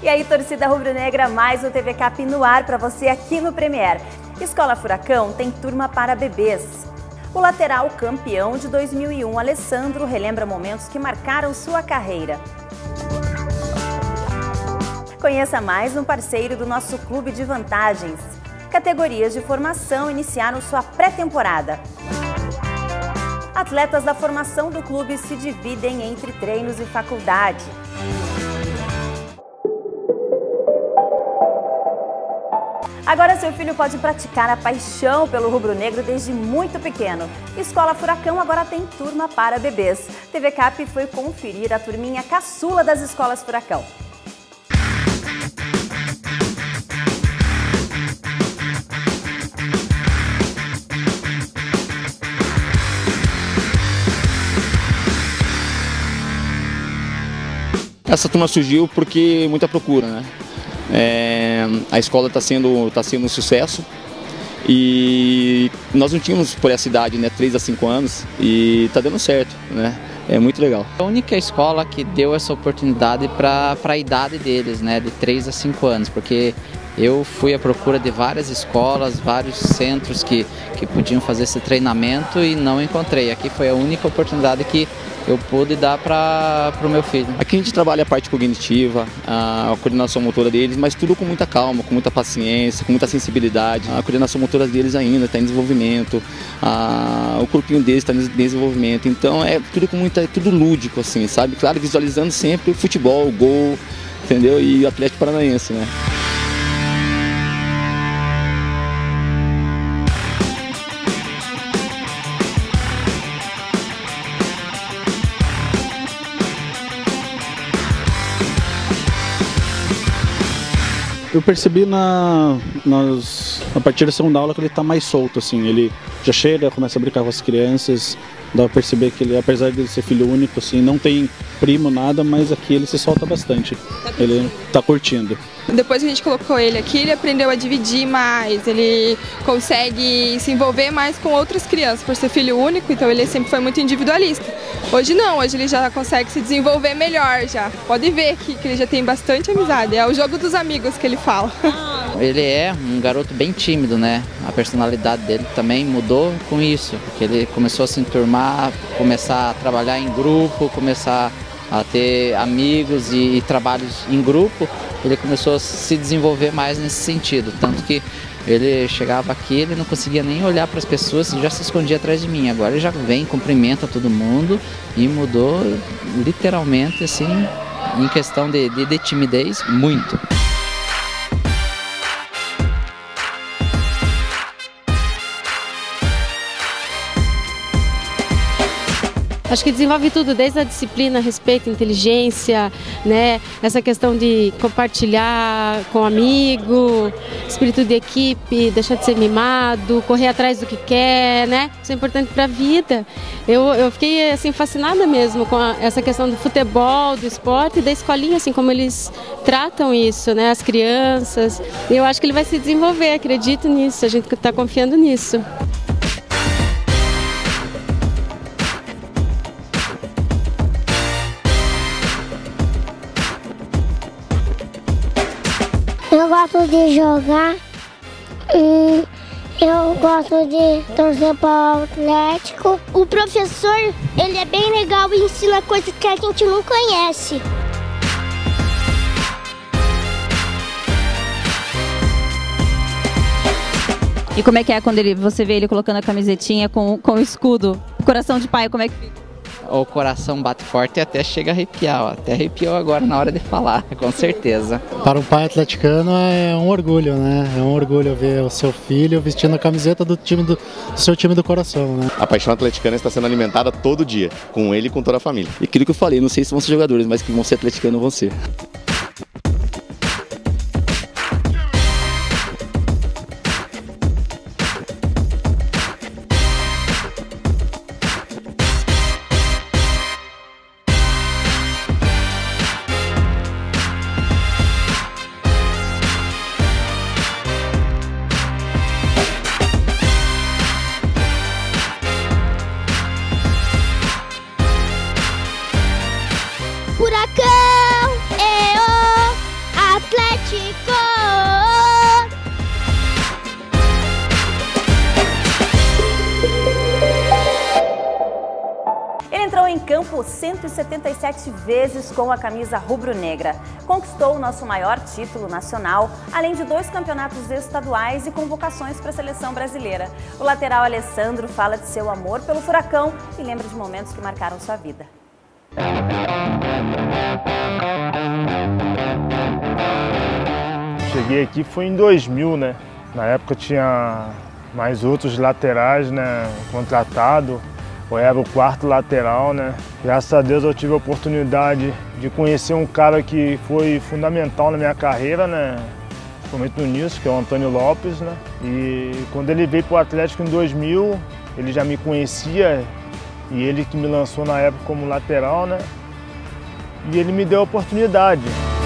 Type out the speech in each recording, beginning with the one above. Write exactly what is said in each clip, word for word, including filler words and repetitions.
E aí, torcida rubro-negra, mais um T V Cap no ar para você aqui no Premier. Escola Furacão tem turma para bebês. O lateral campeão de dois mil e um, Alessandro, relembra momentos que marcaram sua carreira. Conheça mais um parceiro do nosso clube de vantagens. Categorias de formação iniciaram sua pré-temporada. Atletas da formação do clube se dividem entre treinos e faculdade. Agora seu filho pode praticar a paixão pelo rubro-negro desde muito pequeno. Escola Furacão agora tem turma para bebês. T V Cap foi conferir a turminha caçula das escolas Furacão. Essa turma surgiu porque muita procura, né? É, a escola está sendo, tá sendo um sucesso e nós não tínhamos por essa idade, né, três a cinco anos, e está dando certo, né? É muito legal. A única escola que deu essa oportunidade para a idade deles, né, de três a cinco anos, porque eu fui à procura de várias escolas, vários centros que, que podiam fazer esse treinamento e não encontrei. Aqui foi a única oportunidade que eu pude dar para o meu filho. Aqui a gente trabalha a parte cognitiva, a coordenação motora deles, mas tudo com muita calma, com muita paciência, com muita sensibilidade. A coordenação motora deles ainda está em desenvolvimento, a, o corpinho deles está em desenvolvimento, então é tudo com muita, tudo lúdico, assim, sabe? Claro, visualizando sempre o futebol, o gol, entendeu? E o Atlético Paranaense, né? Eu percebi na, nas, a partir da segunda aula que ele está mais solto, assim, ele já chega, começa a brincar com as crianças, dá pra perceber que ele, apesar de ele ser filho único, assim, não tem primo, nada, mas aqui ele se solta bastante, ele está curtindo. Depois que a gente colocou ele aqui, ele aprendeu a dividir mais, ele consegue se envolver mais com outras crianças, por ser filho único, então ele sempre foi muito individualista. Hoje não, hoje ele já consegue se desenvolver melhor já. Pode ver que, que ele já tem bastante amizade, é o jogo dos amigos que ele fala. Ele é um garoto bem tímido, né? A personalidade dele também mudou com isso, porque ele começou a se enturmar, começar a trabalhar em grupo, começar a ter amigos e, e trabalhos em grupo. Ele começou a se desenvolver mais nesse sentido, tanto que ele chegava aqui, ele não conseguia nem olhar para as pessoas, já se escondia atrás de mim. Agora ele já vem, cumprimenta todo mundo e mudou literalmente, assim, em questão de, de, de timidez, muito. Acho que desenvolve tudo, desde a disciplina, respeito, inteligência, né? Essa questão de compartilhar com amigo, espírito de equipe, deixar de ser mimado, correr atrás do que quer, né? Isso é importante para a vida. Eu, eu fiquei assim fascinada mesmo com a, essa questão do futebol, do esporte e da escolinha, assim como eles tratam isso, né? As crianças. Eu acho que ele vai se desenvolver, acredito nisso, a gente está confiando nisso. Eu gosto de jogar e eu gosto de torcer para o Atlético. O professor, ele é bem legal e ensina coisas que a gente não conhece. E como é que é quando ele, você vê ele colocando a camisetinha com, com o escudo? Coração de pai, como é que fica? O coração bate forte e até chega a arrepiar, ó. Até arrepiou agora na hora de falar, com certeza. Para um pai atleticano é um orgulho, né? É um orgulho ver o seu filho vestindo a camiseta do, time do, do seu time do coração, né? A paixão atleticana está sendo alimentada todo dia, com ele e com toda a família. E aquilo que eu falei, não sei se vão ser jogadores, mas que vão ser atleticanos vão ser. Furacão, é o Ele entrou em campo cento e setenta e sete vezes com a camisa rubro-negra. Conquistou o nosso maior título nacional, além de dois campeonatos estaduais e convocações para a seleção brasileira. O lateral Alessandro fala de seu amor pelo Furacão e lembra de momentos que marcaram sua vida. Cheguei aqui foi em dois mil, né? Na época tinha mais outros laterais, né? Contratado. Eu era o quarto lateral, né? Graças a Deus eu tive a oportunidade de conhecer um cara que foi fundamental na minha carreira, né? Principalmente no início, que é o Antônio Lopes, né? E quando ele veio para o Atlético em dois mil, ele já me conhecia e ele que me lançou na época como lateral, né? E ele me deu a oportunidade.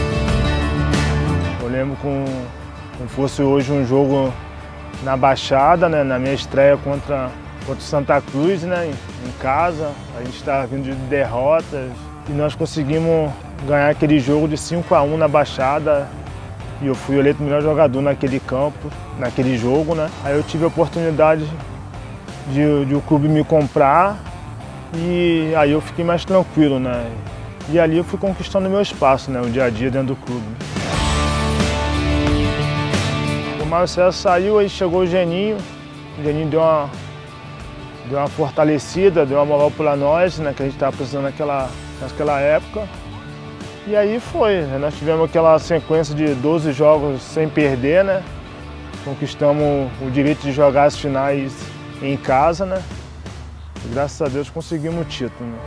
Eu lembro como, como fosse hoje um jogo na Baixada, né? Na minha estreia contra contra o Santa Cruz, né, em casa. A gente estava vindo de derrotas e nós conseguimos ganhar aquele jogo de cinco a um na Baixada e eu fui eleito o melhor jogador naquele campo, naquele jogo, né. Aí eu tive a oportunidade de, de o clube me comprar e aí eu fiquei mais tranquilo, né. E ali eu fui conquistando meu espaço, né, o dia a dia dentro do clube. O Marcelo saiu, aí chegou o Geninho, o Geninho deu uma Deu uma fortalecida, deu uma moral para nós, né, que a gente estava precisando naquela, naquela época. E aí foi, né, nós tivemos aquela sequência de doze jogos sem perder, né? Conquistamos o direito de jogar as finais em casa, né? E graças a Deus conseguimos o título. Né?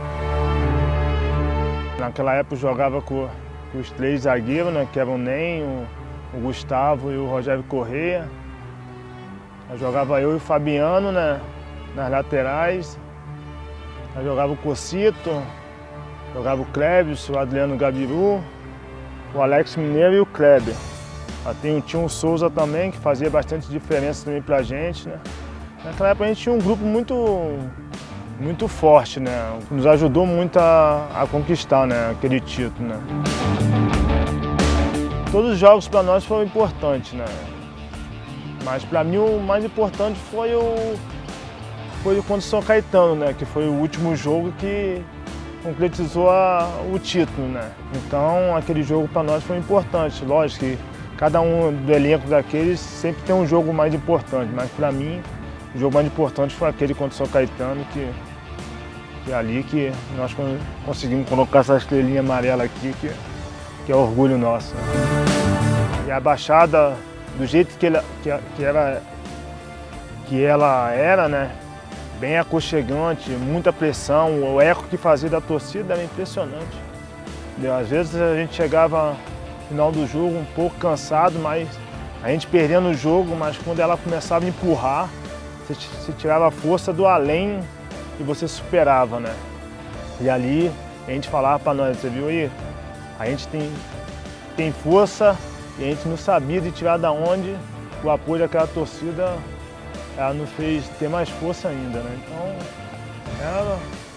Naquela época eu jogava com, com os três zagueiros, né, que eram o Nem, o, o Gustavo e o Rogério Correia. Eu jogava eu e o Fabiano, né? Nas laterais, eu jogava o Cocito, jogava o Klebs, o Adriano Gabiru, o Alex Mineiro e o Kleber. Tem o Tinho Souza também, que fazia bastante diferença também pra gente, né? Naquela época a gente tinha um grupo muito, muito forte, né? Nos ajudou muito a, a conquistar, né, aquele título, né? Todos os jogos para nós foram importantes, né? Mas para mim o mais importante foi o foi contra o São Caetano, né? Que foi o último jogo que concretizou a, o título, né? Então aquele jogo para nós foi importante. Lógico que cada um do elenco daqueles sempre tem um jogo mais importante, mas para mim o jogo mais importante foi aquele contra o São Caetano, que, que é ali que nós conseguimos colocar essa estrelinha amarela aqui, que, que é orgulho nosso. E a Baixada, do jeito que, ele, que, que, era, que ela era, né? Bem aconchegante, muita pressão, o eco que fazia da torcida era impressionante. Às vezes a gente chegava no final do jogo um pouco cansado, mas a gente perdendo o jogo, mas quando ela começava a empurrar, você, você tirava a força do além e você superava, né? E ali a gente falava para nós, você viu aí? A gente tem, tem força e a gente não sabia de tirar da onde o apoio daquela torcida. Ela nos fez ter mais força ainda, né? Então, era,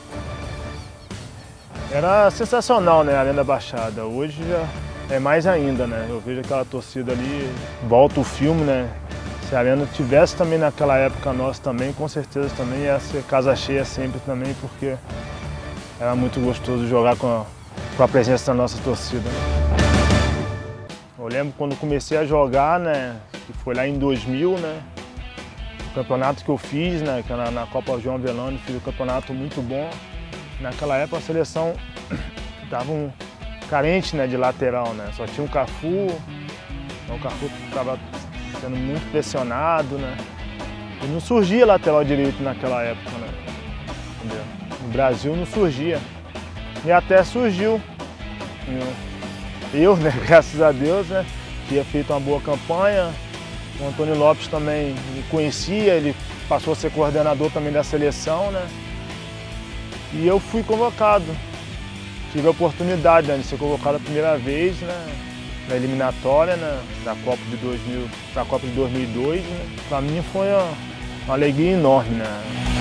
era sensacional, né, a Arena Baixada. Hoje já é mais ainda, né? Eu vejo aquela torcida ali, volta o filme, né? Se a Arena tivesse também naquela época nossa também, com certeza também ia ser casa cheia sempre também, porque era muito gostoso jogar com a, com a presença da nossa torcida. Eu lembro quando comecei a jogar, né? Que foi lá em dois mil, né? O campeonato que eu fiz, né, que na, na Copa João Avelano, fiz um campeonato muito bom. Naquela época a seleção estava um, carente, né, de lateral, né, só tinha o Cafu, então o Cafu estava sendo muito pressionado, né, e não surgia lateral direito naquela época, né, entendeu? No Brasil não surgia, e até surgiu. Eu, né, graças a Deus, né, tinha feito uma boa campanha. O Antônio Lopes também me conhecia, ele passou a ser coordenador também da seleção, né? E eu fui convocado. Tive a oportunidade, né, de ser convocado a primeira vez, né, na eliminatória, né, da Copa de dois mil, da Copa de dois mil e dois, né? Para mim foi uma, uma alegria enorme, né?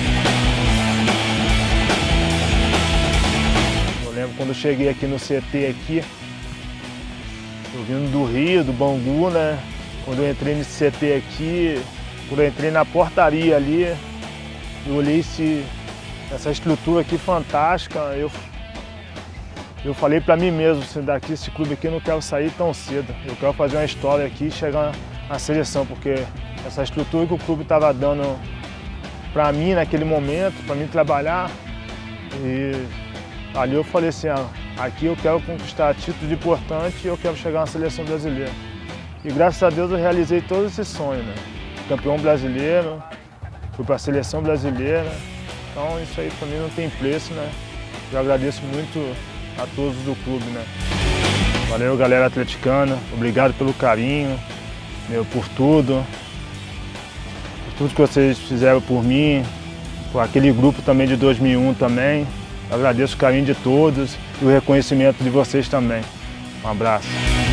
Eu lembro quando eu cheguei aqui no C T aqui, eu vindo do Rio, do Bangu, né? Quando eu entrei nesse C T aqui, quando eu entrei na portaria ali, eu olhei esse, essa estrutura aqui fantástica. Eu, eu falei para mim mesmo, assim, daqui, esse clube aqui eu não quero sair tão cedo. Eu quero fazer uma história aqui e chegar na seleção, porque essa estrutura que o clube estava dando para mim naquele momento, para mim trabalhar, e ali eu falei assim, ah, aqui eu quero conquistar títulos importantes e eu quero chegar na seleção brasileira. E graças a Deus eu realizei todo esse sonho, né? Campeão brasileiro, fui para a seleção brasileira, então isso aí para mim não tem preço, né? Eu agradeço muito a todos do clube, né? Valeu, galera atleticana, obrigado pelo carinho, meu, por tudo, por tudo que vocês fizeram por mim, por aquele grupo também de dois mil e um também. Eu agradeço o carinho de todos e o reconhecimento de vocês também. Um abraço.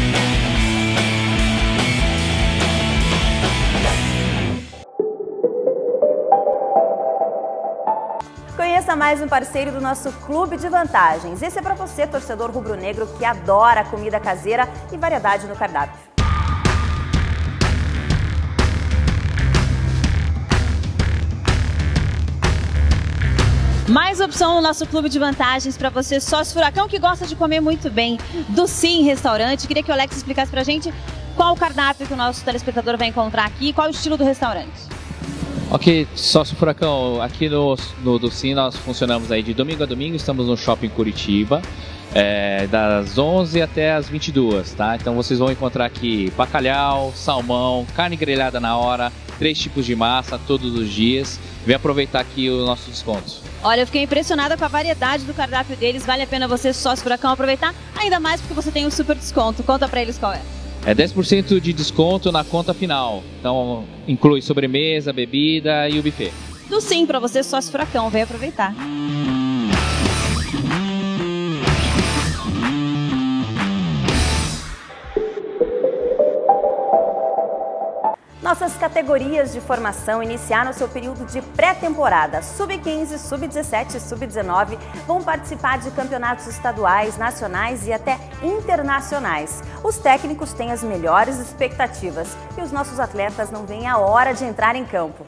Conheça mais um parceiro do nosso Clube de Vantagens. Esse é para você, torcedor rubro-negro, que adora comida caseira e variedade no cardápio. Mais opção no nosso Clube de Vantagens para você, sócio Furacão, que gosta de comer muito bem, do Sim Restaurante. Queria que o Alex explicasse para a gente qual o cardápio que o nosso telespectador vai encontrar aqui e qual o estilo do restaurante. Ok, sócio Furacão, aqui no, no do Sim nós funcionamos aí de domingo a domingo, estamos no Shopping Curitiba, é, das onze até as vinte e duas, tá? Então vocês vão encontrar aqui bacalhau, salmão, carne grelhada na hora, três tipos de massa todos os dias. Vem aproveitar aqui o nosso desconto. Olha, eu fiquei impressionada com a variedade do cardápio deles, vale a pena você, sócio Furacão, aproveitar, ainda mais porque você tem um super desconto. Conta pra eles qual é. É dez por cento de desconto na conta final, então inclui sobremesa, bebida e o buffet. Do Sim pra você, sócio Furacão, vem aproveitar. Nossas categorias de formação iniciaram seu período de pré-temporada. sub quinze, sub dezessete e sub dezenove vão participar de campeonatos estaduais, nacionais e até internacionais. Os técnicos têm as melhores expectativas e os nossos atletas não veem a hora de entrar em campo.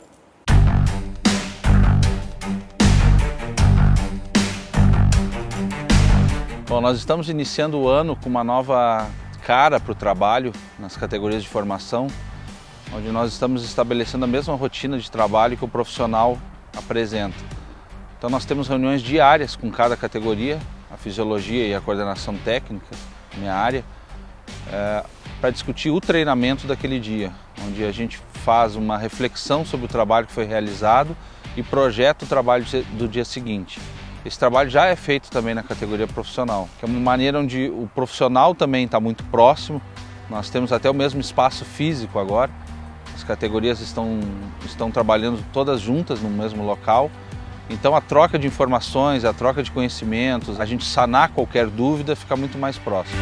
Bom, nós estamos iniciando o ano com uma nova cara para o trabalho nas categorias de formação, onde nós estamos estabelecendo a mesma rotina de trabalho que o profissional apresenta. Então nós temos reuniões diárias com cada categoria, a fisiologia e a coordenação técnica, minha área, é, para discutir o treinamento daquele dia, onde a gente faz uma reflexão sobre o trabalho que foi realizado e projeta o trabalho do dia seguinte. Esse trabalho já é feito também na categoria profissional, que é uma maneira onde o profissional também está muito próximo, nós temos até o mesmo espaço físico agora. As categorias estão, estão trabalhando todas juntas no mesmo local, então a troca de informações, a troca de conhecimentos, a gente sanar qualquer dúvida fica muito mais próximo.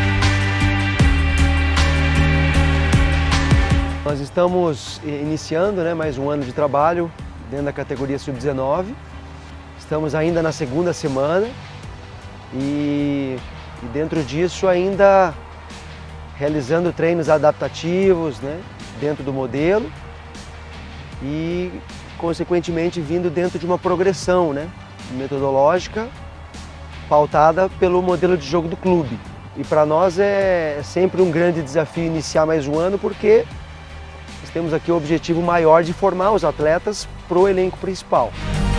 Nós estamos iniciando, né, mais um ano de trabalho dentro da categoria sub dezenove, estamos ainda na segunda semana e, e dentro disso ainda realizando treinos adaptativos, né, dentro do modelo e, consequentemente, vindo dentro de uma progressão, né, metodológica pautada pelo modelo de jogo do clube. E para nós é sempre um grande desafio iniciar mais um ano, porque nós temos aqui o objetivo maior de formar os atletas para o elenco principal.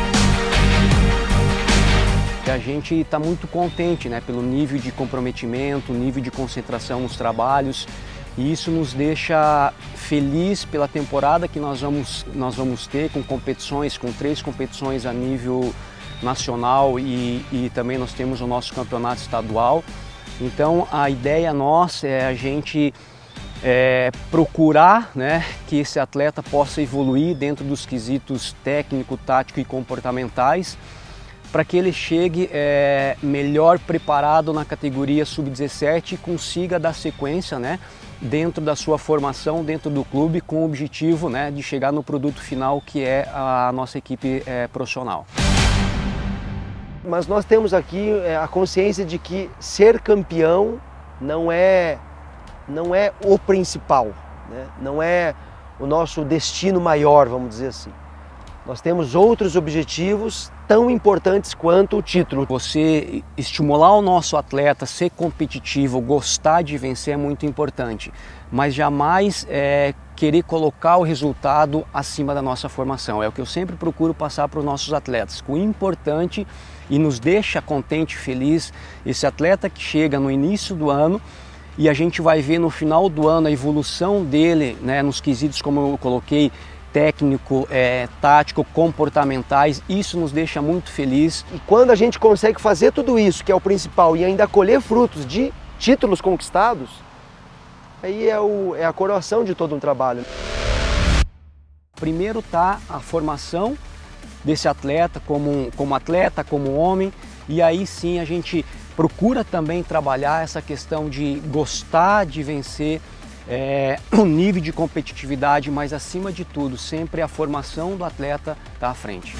A gente está muito contente, né, pelo nível de comprometimento, nível de concentração nos trabalhos. E isso nos deixa feliz pela temporada que nós vamos, nós vamos ter, com competições, com três competições a nível nacional e, e também nós temos o nosso campeonato estadual. Então a ideia nossa é a gente é, procurar, né, que esse atleta possa evoluir dentro dos quesitos técnico, tático e comportamentais, para que ele chegue é, melhor preparado na categoria sub dezessete e consiga dar sequência, né, dentro da sua formação, dentro do clube, com o objetivo, né, de chegar no produto final, que é a nossa equipe é, profissional. Mas nós temos aqui a consciência de que ser campeão não é, não é o principal, né? Não é o nosso destino maior, vamos dizer assim. Nós temos outros objetivos tão importantes quanto o título. Você estimular o nosso atleta, ser competitivo, gostar de vencer é muito importante, mas jamais é, querer colocar o resultado acima da nossa formação. É o que eu sempre procuro passar para os nossos atletas. O importante e nos deixa contente e feliz, esse atleta que chega no início do ano e a gente vai ver no final do ano a evolução dele, né, nos quesitos, como eu coloquei, técnico, é, tático, comportamentais, isso nos deixa muito feliz. E quando a gente consegue fazer tudo isso, que é o principal, e ainda colher frutos de títulos conquistados, aí é, o, é a coroação de todo um trabalho. Primeiro está a formação desse atleta como, como atleta, como homem, e aí sim a gente procura também trabalhar essa questão de gostar de vencer, É, um nível de competitividade, mas acima de tudo, sempre a formação do atleta está à frente.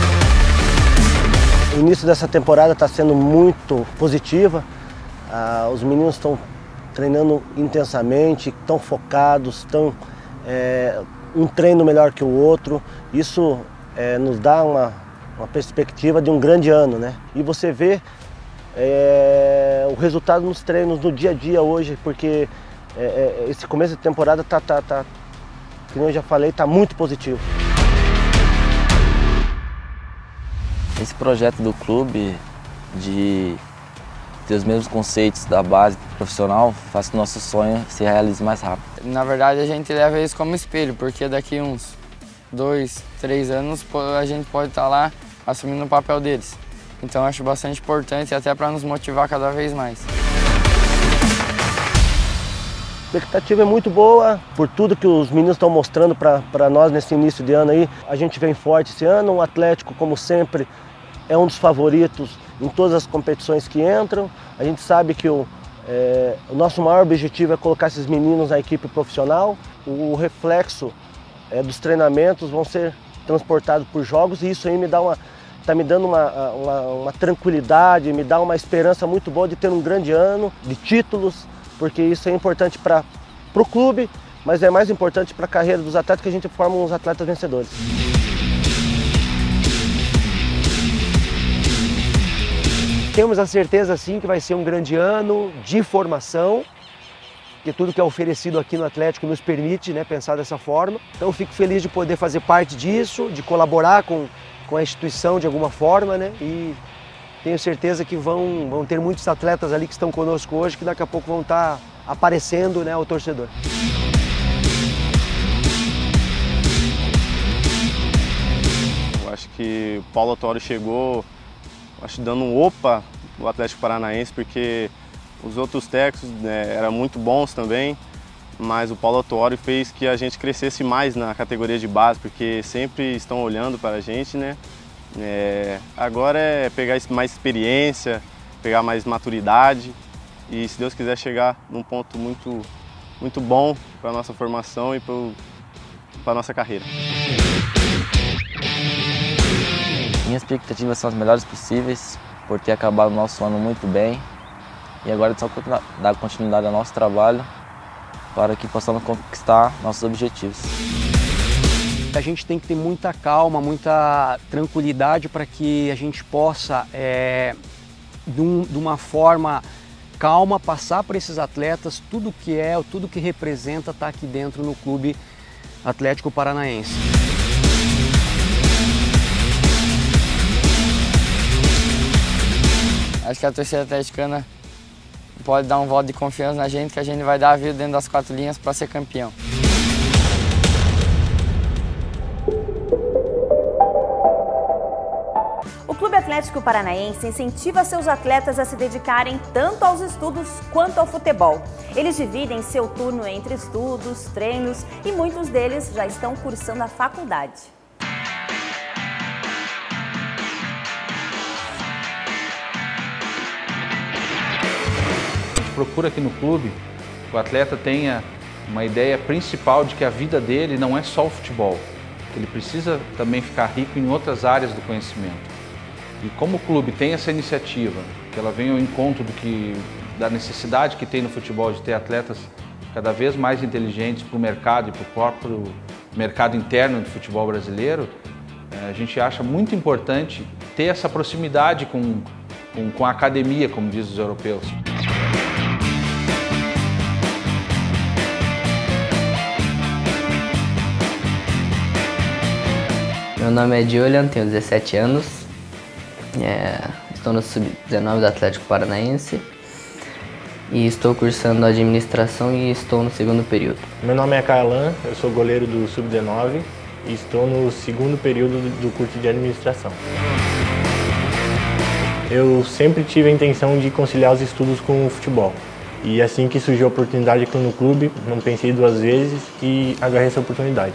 O início dessa temporada está sendo muito positiva, ah, os meninos estão treinando intensamente, estão focados, estão é, um treino melhor que o outro, isso é, nos dá uma, uma perspectiva de um grande ano, né? E você vê é, o resultado nos treinos, no dia a dia hoje, porque É, é, esse começo de temporada tá, tá, tá, como eu já falei, tá muito positivo. Esse projeto do clube de ter os mesmos conceitos da base profissional faz que o nosso sonho se realize mais rápido. Na verdade, a gente leva isso como espelho, porque daqui uns dois, três anos a gente pode estar lá assumindo o papel deles. Então, eu acho bastante importante, até para nos motivar cada vez mais. A expectativa é muito boa por tudo que os meninos estão mostrando para nós nesse início de ano aí. A gente vem forte esse ano, o Atlético, como sempre, é um dos favoritos em todas as competições que entram. A gente sabe que o, é, o nosso maior objetivo é colocar esses meninos na equipe profissional. O reflexo é, dos treinamentos vão ser transportados por jogos e isso aí me dá uma, tá me dando uma, uma, uma tranquilidade, me dá uma esperança muito boa de ter um grande ano de títulos, porque isso é importante para o clube, mas é mais importante para a carreira dos atletas, que a gente forma uns atletas vencedores. Temos a certeza sim que vai ser um grande ano de formação, que tudo que é oferecido aqui no Atlético nos permite, né, pensar dessa forma. Então eu fico feliz de poder fazer parte disso, de colaborar com, com a instituição de alguma forma, né, e tenho certeza que vão, vão ter muitos atletas ali que estão conosco hoje, que daqui a pouco vão estar aparecendo, né, ao torcedor. Eu acho que o Paulo Autuori chegou, acho, dando um opa no Atlético Paranaense, porque os outros técnicos, né, eram muito bons também, mas o Paulo Autuori fez que a gente crescesse mais na categoria de base, porque sempre estão olhando para a gente, né? É, agora é pegar mais experiência, pegar mais maturidade e, se Deus quiser, chegar num ponto muito, muito bom para a nossa formação e para a nossa carreira. Minhas expectativas são as melhores possíveis, por ter acabado o nosso ano muito bem, e agora é só dar continuidade ao nosso trabalho para que possamos conquistar nossos objetivos. A gente tem que ter muita calma, muita tranquilidade para que a gente possa, é, de, um, de uma forma calma, passar para esses atletas tudo que é, tudo que representa estar aqui dentro no Clube Atlético Paranaense. Acho que a torcida atleticana pode dar um voto de confiança na gente, que a gente vai dar a vida dentro das quatro linhas para ser campeão. O Clube Atlético Paranaense incentiva seus atletas a se dedicarem tanto aos estudos quanto ao futebol. Eles dividem seu turno entre estudos, treinos e muitos deles já estão cursando a faculdade. A gente procura aqui no clube que o atleta tenha uma ideia principal de que a vida dele não é só o futebol. Ele precisa também ficar rico em outras áreas do conhecimento. E como o clube tem essa iniciativa, que ela vem ao encontro do que, da necessidade que tem no futebol de ter atletas cada vez mais inteligentes para o mercado e para o próprio mercado interno do futebol brasileiro, A gente acha muito importante ter essa proximidade com, com, com a academia, como dizem os europeus. Meu nome é Julian, tenho dezessete anos, é, estou no sub dezenove do Atlético Paranaense e estou cursando administração e estou no segundo período. Meu nome é Kailan, eu sou goleiro do sub dezenove e estou no segundo período do curso de administração. Eu sempre tive a intenção de conciliar os estudos com o futebol. E assim que surgiu a oportunidade aqui no clube, não pensei duas vezes e agarrei essa oportunidade.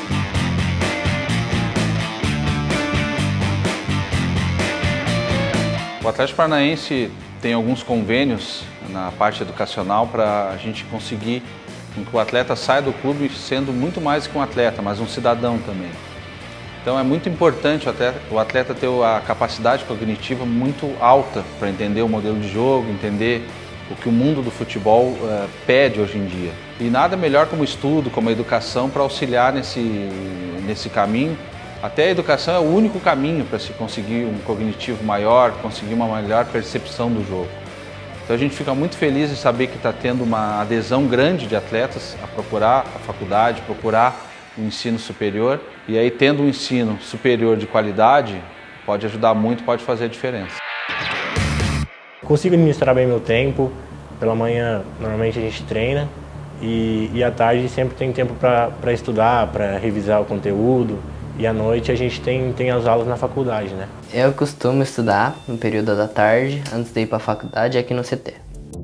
O Atlético Paranaense tem alguns convênios na parte educacional para a gente conseguir que o atleta saia do clube sendo muito mais que um atleta, mas um cidadão também. Então é muito importante o atleta ter a capacidade cognitiva muito alta para entender o modelo de jogo, entender o que o mundo do futebol uh, pede hoje em dia. E nada melhor como estudo, como a educação para auxiliar nesse, nesse caminho. Até a educação é o único caminho para se conseguir um cognitivo maior, conseguir uma melhor percepção do jogo. Então a gente fica muito feliz em saber que está tendo uma adesão grande de atletas a procurar a faculdade, procurar o ensino superior. E aí, tendo um ensino superior de qualidade, pode ajudar muito, pode fazer a diferença. Consigo administrar bem meu tempo. Pela manhã, normalmente a gente treina e, e à tarde sempre tem tempo para estudar, para revisar o conteúdo. E à noite a gente tem, tem as aulas na faculdade, né? Eu costumo estudar no período da tarde, antes de ir para a faculdade, aqui no C T.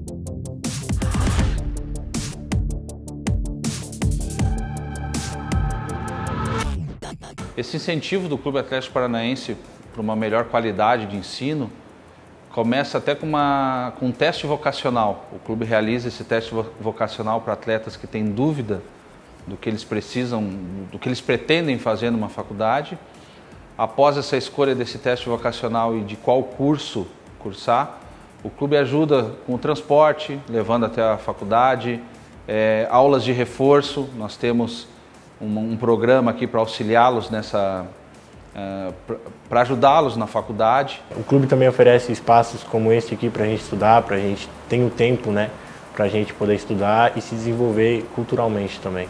Esse incentivo do Clube Atlético Paranaense para uma melhor qualidade de ensino começa até com, uma, com um teste vocacional. O clube realiza esse teste vocacional para atletas que têm dúvida do que eles precisam, do que eles pretendem fazer numa faculdade. Após essa escolha desse teste vocacional e de qual curso cursar, o clube ajuda com o transporte, levando até a faculdade, é, aulas de reforço. Nós temos um, um programa aqui para auxiliá-los nessa, é, para ajudá-los na faculdade. O clube também oferece espaços como esse aqui para a gente estudar, para a gente ter o tempo, né, para a gente poder estudar e se desenvolver culturalmente também.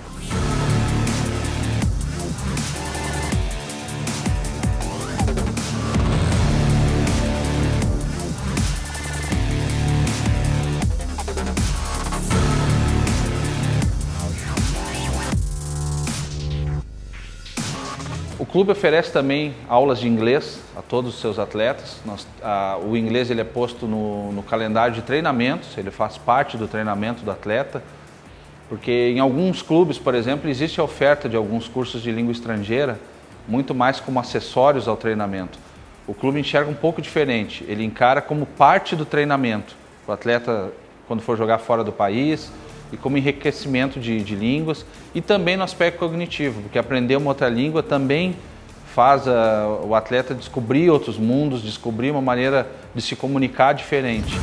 O clube oferece também aulas de inglês a todos os seus atletas. Nós, a, o inglês ele é posto no, no calendário de treinamentos, ele faz parte do treinamento do atleta, porque em alguns clubes, por exemplo, existe a oferta de alguns cursos de língua estrangeira, muito mais como acessórios ao treinamento. O clube enxerga um pouco diferente, ele encara como parte do treinamento, o atleta quando for jogar fora do país, e como enriquecimento de, de línguas e também no aspecto cognitivo, porque aprender uma outra língua também faz a, o atleta descobrir outros mundos, descobrir uma maneira de se comunicar diferente.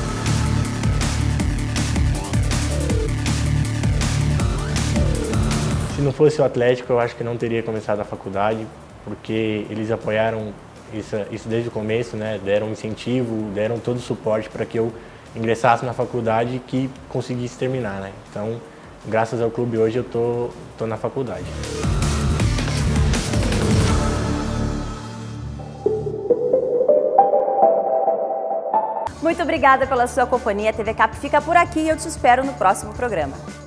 Se não fosse o Atlético, eu acho que não teria começado a faculdade, porque eles apoiaram isso, isso desde o começo, né? Deram incentivo, deram todo o suporte para que eu ingressasse na faculdade e que conseguisse terminar, né? Então, graças ao clube hoje eu tô, tô na faculdade. Muito obrigada pela sua companhia. A T V Cap fica por aqui e eu te espero no próximo programa.